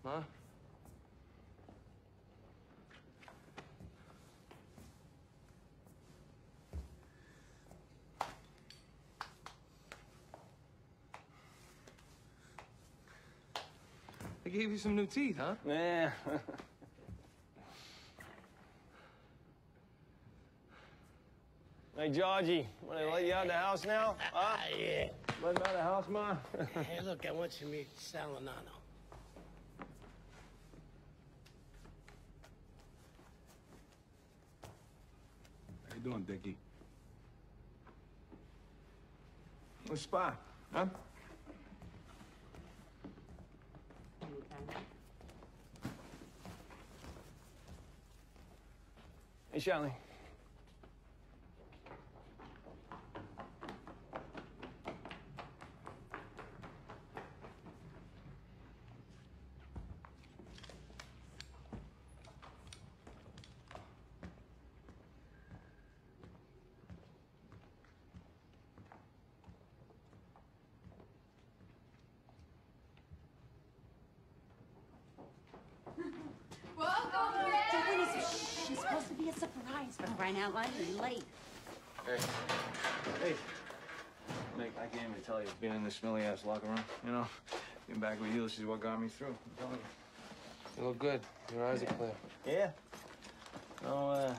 Ma? They gave you some new teeth, huh? Yeah. Hey, Georgie, want to let you out of the house now? Huh? Yeah. Let me out of the house, Ma? Hey, look, I want you to meet Salinano. How you doing, Dicky? What's spot, huh? Hey, Shelly. She's supposed to be a surprise, for crying out loud, you're late. Hey. Hey. Mick, I can't even tell you, being in this smelly-ass locker room, you know? Being back with you, this is what got me through, I'm telling you. You look good. Your eyes are clear. Yeah? No,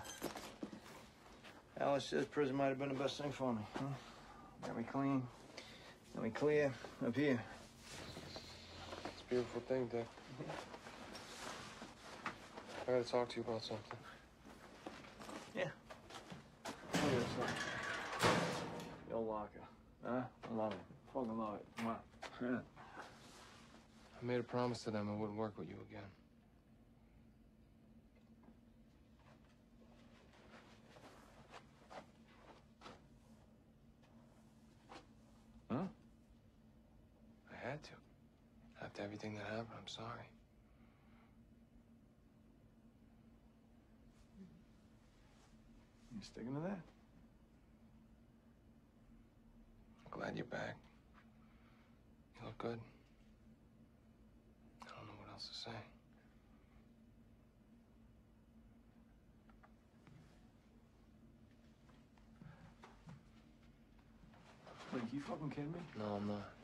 Alice says prison might have been the best thing for me, huh? Got me clean, got me clear up here. It's a beautiful thing, Dick. I gotta talk to you about something. Yeah. Look at this stuff. Your locker. Huh? I love it. Fucking love it. Come on. Yeah. I made a promise to them I wouldn't work with you again. Huh? I had to. After everything that happened, I'm sorry. You sticking to that? I'm glad you're back. You look good. I don't know what else to say. Wait, you fucking kidding me? No, I'm not.